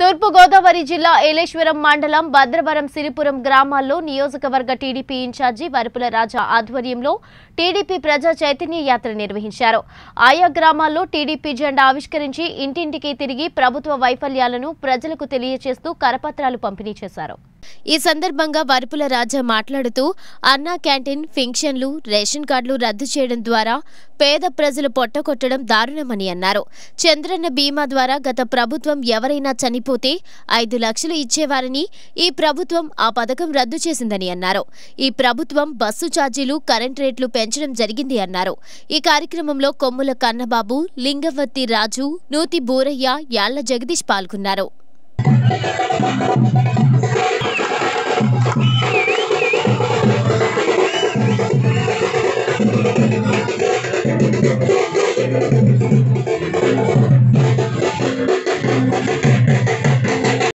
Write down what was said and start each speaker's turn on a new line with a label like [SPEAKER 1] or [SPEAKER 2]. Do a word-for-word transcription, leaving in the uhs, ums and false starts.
[SPEAKER 1] తూర్పు గోదావరి జిల్లా ఏలేశ్వరం మండలం భద్రవరం సిరిపురం గ్రామాల్లో నియోజకవర్గ టీడీపీ ఇన్ఛార్జి వరపుల రాజా ఆధ్వర్యంలో టీడీపీ ప్రజా చైతన్య యాత్ర నిర్వహించారు. ఆయా గ్రామాల్లో టీడీపీ జెండా ఆవిష్కరించి ఇంటింటికి తిరిగి ప్రభుత్వ వైఫల్యాలను ప్రజలకు తెలియజేస్తూ కరపత్రాలు పంపిణీ చేశారు. ఈ సందర్భంగా వరపుల రాజా మాట్లాడుతూ అన్నా క్యాంటీన్, ఫింక్షన్లు, రేషన్ కార్డులు రద్దు చేయడం ద్వారా పేద ప్రజలు పొట్టకొట్టడం దారుణమని అన్నారు. చంద్రన్న బీమా ద్వారా గత ప్రభుత్వం ఎవరైనా చనిపోతే ఐదు లక్షలు ఇచ్చేవారని, ఈ ప్రభుత్వం ఆ పథకం రద్దు చేసిందని అన్నారు. ఈ ప్రభుత్వం బస్సు ఛార్జీలు, కరెంట్ రేట్లు పెంచడం జరిగింది అన్నారు. ఈ కార్యక్రమంలో కొమ్ముల కన్నబాబు, లింగవత్తి రాజు, నూతి బూరయ్య, యాళ్ల జగదీష్ పాల్గొన్నారు.
[SPEAKER 2] Thank you.